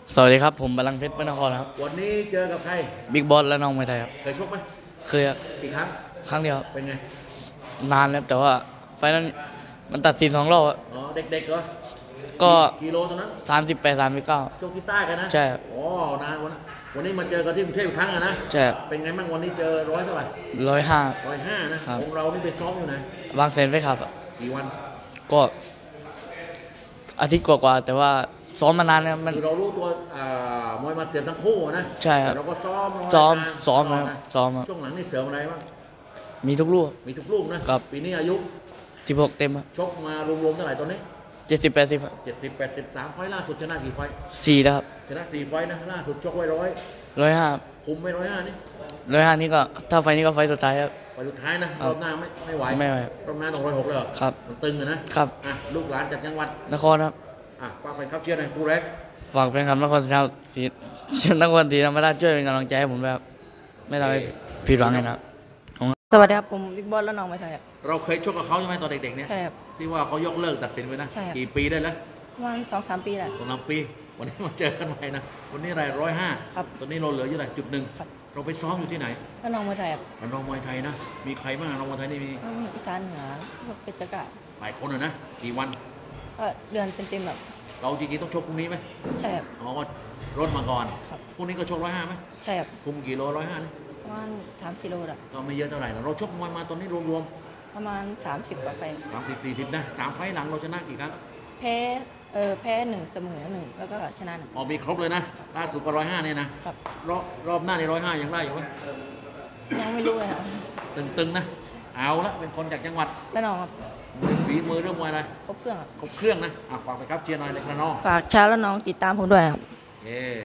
สวัสดีครับผมบาลังก์เพชรพระนครครับวันนี้เจอกับใครบิ๊กบอสและน้องมวยไทยครับเคยชกไหมเคยครับกี่ครั้งครั้งเดียวครับเป็นไงนานแล้วแต่ว่าไฟล์นั้นมันตัดสิน2 รอบครับอ๋อเด็กๆเหรอก็กิโลตอนนั้น 38 39 ชกที่ใต้กันนะใช่ครับอ๋อนานวันนี้มาเจอกันที่กรุงเทพอีกครั้งอะนะใช่ครับเป็นไงบ้างวันนี้เจอร้อยเท่าไหร่ 105 105นะครับ ของเรานี่ไปซ้อมอยู่ไหนบางแสนไฟครับอะกี่วันก็อาทิตย์กว่าๆแต่ว่าซ้อมมานานแล้วมันคือเรารู้ตัวมวยมาเสียบทั้งคู่นะใช่ครับแต่เราก็ซ้อมซ้อมนะซ้อมครับช่วงหลังนี่เสริมอะไรบ้างมีทุกลูกมีทุกลูกนะครับปีนี้อายุ 16 เต็มครับชกมารวมๆเท่าไหร่ตอนนี้ 70 80ครับ 70 83ไฟล์ล่าสุดชนะกี่ไฟล์ 4แล้วครับชนะ4ไฟล์นะล่าสุดชกไว้ 105 คุมไม่105นี่ 105นี่ก็ถ้าไฟล์นี้ก็ไฟล์สุดท้ายครับไปสุดท้ายนะรอบหน้าไม่ไหวไม่ไหวรอบหน้าต้อง106เลยเหรอครับมันตึงอะนะครับอ่ะลูกหลานจากจังหวัดนครครับฝากไปครับเชียร์หน่อยคู่แรกฝากแฟนคลับนครศรีนครศรีธรรมราชช่วยเป็นกำลังใจให้ผมด้วยครับไม่ทำให้ผิดหวังเลยนะครับสวัสดีครับผมบิ๊กบอสและน้องไม่ใช่ครับเราเคยชกกับเขาใช่ไหมตอนเด็กๆเนี่ยใช่ครับที่ว่าเขายกเลิกตัดสินไปนะใช่ครับกี่ปีได้แล้วประมาณ2-3 ปีแหละ 2-3 ปีวันนี้มาเจอกันใหม่นะวันนี้อะไร105 ครับตอนนี้เราเหลืออยู่ไหน1.1 ครับเราไปซ้อมอยู่ที่ไหนและน้องไม่ใช่ครับมันน้องมวยไทยนะมีใครบ้างน้องมวยไทยนี่มีอีสานเหนือพวกเป็ดตะกะหลายคนนะกี่วันก็เดือนเต็มๆแบบเราจริงๆต้องชกพรุ่งนี้ไหมใช่ครับอ๋อก็ร่นมาก่อนครับพรุ่งนี้ก็ชก105ไหมใช่ครับคุมกี่โล105นี่ประมาณ3-4 โลแหละก็ไม่เยอะเท่าไหร่นะเราชกมวยมาตอนนี้รวมประมาณ30 กว่าไป 30-40นะ3ไฟล์หลังเราชนะกี่ครั้งแพ้แพ้1เสมอ1แล้วก็ชนะ1 อ๋อมีครบเลยนะล่าสุดก็105เนี่ยนะครับรอบหน้าใน105ยังได้อยู่ไหมยังไม่รู้เลยครับตึงๆนะเอาละเป็นคนจากจังหวัดและน้องครับฝีมือเรื่องมวยอะไรครบเครื่องครับครบเครื่องนะฝากไปครับเชียร์หน่อยเล็กนะน้องฝากชาวและน้องติดตามผมด้วยครับเย้